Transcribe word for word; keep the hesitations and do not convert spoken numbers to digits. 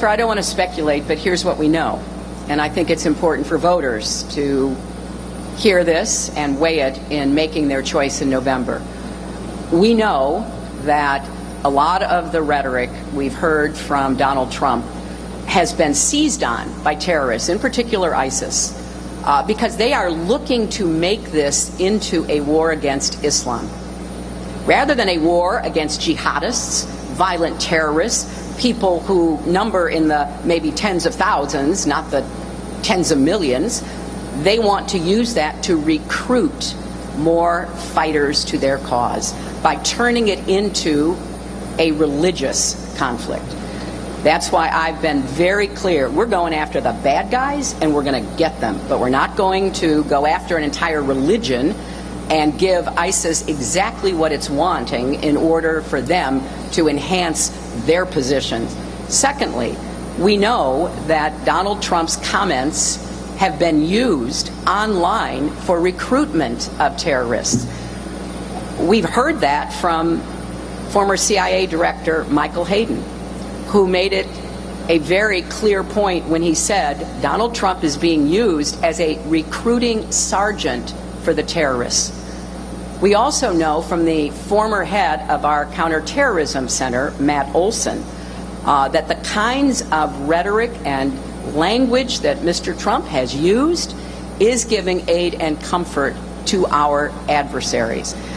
I don't want to speculate, but here's what we know. And I think it's important for voters to hear this and weigh it in making their choice in November. We know that a lot of the rhetoric we've heard from Donald Trump has been seized on by terrorists, in particular ISIS, uh, because they are looking to make this into a war against Islam. Rather than a war against jihadists, violent terrorists, people who number in the maybe tens of thousands, not the tens of millions, they want to use that to recruit more fighters to their cause by turning it into a religious conflict. That's why I've been very clear. We're going after the bad guys and we're going to get them, but we're not going to go after an entire religion and give ISIS exactly what it's wanting in order for them to enhance their positions. Secondly, we know that Donald Trump's comments have been used online for recruitment of terrorists. We've heard that from former C I A Director Michael Hayden, who made it a very clear point when he said Donald Trump is being used as a recruiting sergeant for the terrorists. We also know from the former head of our counterterrorism center, Matt Olson, uh, that the kinds of rhetoric and language that Mister Trump has used is giving aid and comfort to our adversaries.